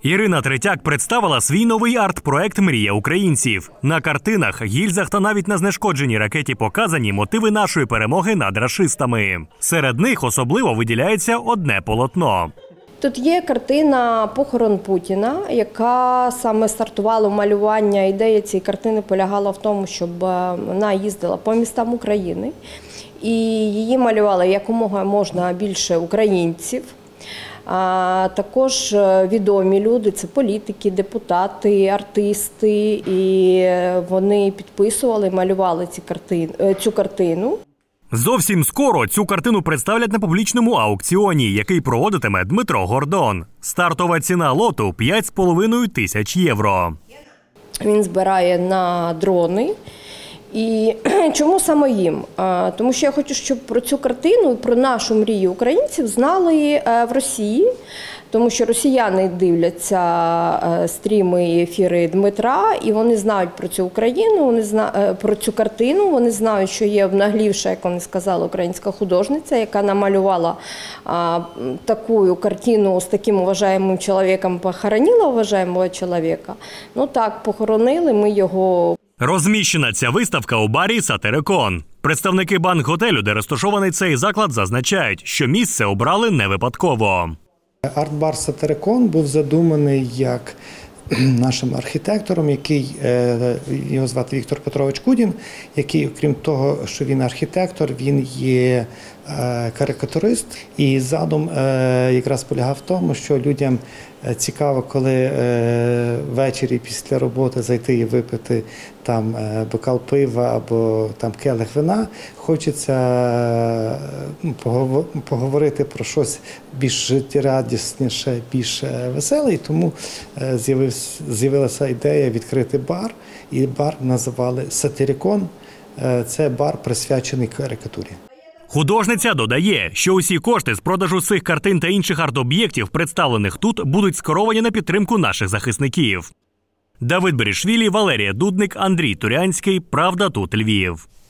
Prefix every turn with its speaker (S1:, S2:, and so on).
S1: Ірина Третяк представила свій новий арт-проект «Мрія українців». На картинах, гільзах та навіть на знешкодженій ракеті показані мотиви нашої перемоги над рашистами. Серед них особливо виділяється одне полотно.
S2: Тут є картина «Похорон Путіна», яка саме стартувала малювання. Ідея цієї картини полягала в тому, щоб вона їздила по містам України. І її малювали якомога можна більше українців. А також відомі люди – це політики, депутати, артисти. І вони підписували, малювали цю картину.
S1: Зовсім скоро цю картину представлять на публічному аукціоні, який проводитиме Дмитро Гордон. Стартова ціна лоту – 5,5 тисяч євро.
S2: Він збирає на дрони. І чому саме їм? Тому що я хочу, щоб про цю картину, про нашу мрію українців знали в Росії, тому що росіяни дивляться стріми і ефіри Дмитра, і вони знають про цю Україну, про цю картину, вони знають, що є обнаглівша, як вони сказали, українська художниця, яка намалювала таку картину з таким уважаємим чоловіком, похоронила уважаємого чоловіка. Ну так, похоронили ми його.
S1: Розміщена ця виставка у барі «Сатирикон». Представники банк-готелю, де розташований цей заклад, зазначають, що місце обрали не випадково.
S3: Арт-бар «Сатирикон» був задуманий як нашим архітектором, його звати Віктор Петрович Кудін, який, окрім того, що він архітектор, він є карикатурист. І задум якраз полягав в тому, що людям цікаво, коли ввечері після роботи зайти і випити там бокал пива або там келих вина. Хочеться поговорити про щось більш життєрадісніше, більш веселе. І тому з'явилася ідея відкрити бар. І бар називали «Сатирикон». Це бар, присвячений карикатурі.
S1: Художниця додає, що усі кошти з продажу цих картин та інших арт-об'єктів, представлених тут, будуть скеровані на підтримку наших захисників. Давид Берішвілі, Валерія Дудник, Андрій Турянський. Правда, тут Львів.